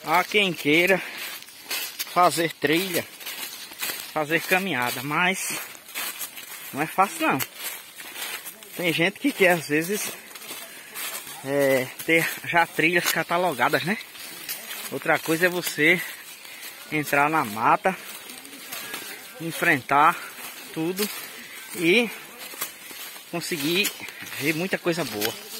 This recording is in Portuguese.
Há quem queira fazer trilha, fazer caminhada, mas não é fácil não. Tem gente que quer às vezes ter já trilhas catalogadas, né? Outra coisa é você entrar na mata, enfrentar tudo e conseguir ver muita coisa boa.